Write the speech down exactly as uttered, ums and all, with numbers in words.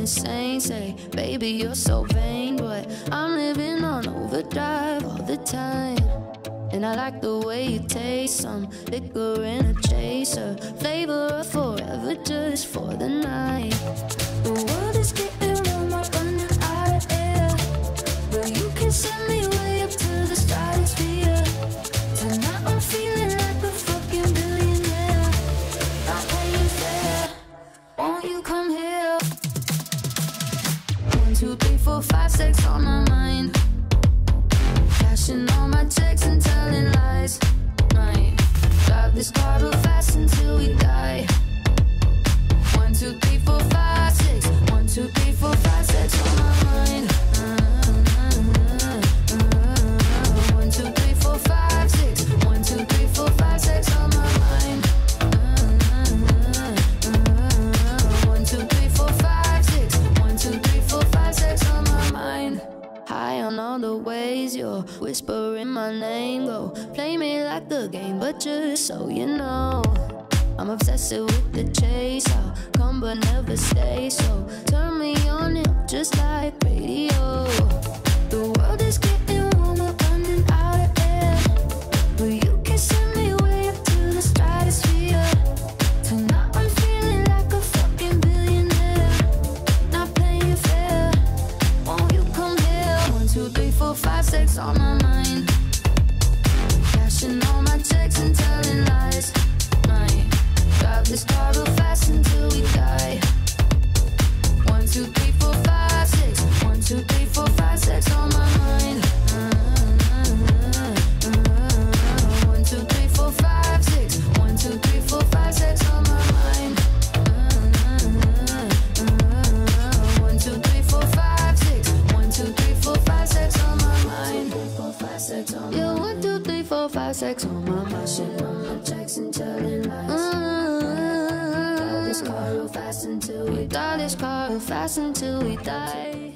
insane. Say, baby, you're so vain, but I'm living on overdrive all the time. And I like the way you taste, some liquor in a chaser, flavor of forever just for the night. The world is getting warm, I'm running out of air, but you can send me way up to the stratosphere. Tonight I'm feeling like a fucking billionaire. Not paying fair, won't you come here? One, two, three, four, five, six on my mind. Cashing all my checks and telling lies. Might drive this car real fast until we die. One, two, three, four, five, six. One, two, three, four, five, six on my mind. One, two, three, four, five, six. One, two, three, four, five, six on my mind. One, two, three, four, five, six. One, two, three, four, five, six on my mind. High on all the ways you're whispering my name. Go play me like the game, but just so you know, I'm obsessed with the chase. I'll come but never stay, so turn me on it just like radio. The world is getting warmer, running out of air, but you can send me way up to the stratosphere. Tonight I'm feeling like a fucking billionaire. Not playing fair, won't you come here? One, two, three, four, five, six on my mind. Cashing all my checks and telling lies. Might drive this car real fast until we die. One, two, three, four, five, six. One, two, three, four, five, six on my mind. One, two, three, four, five, six. One, two, three, four, five, six on my mind. One, two, three, four, five, six. One, two, three, four, five, six on my mind. Yeah, one, two, three, four, five, six on my mind. Shit on my checks and telling lies. Drive this car real fast until we die. This car real fast until we die.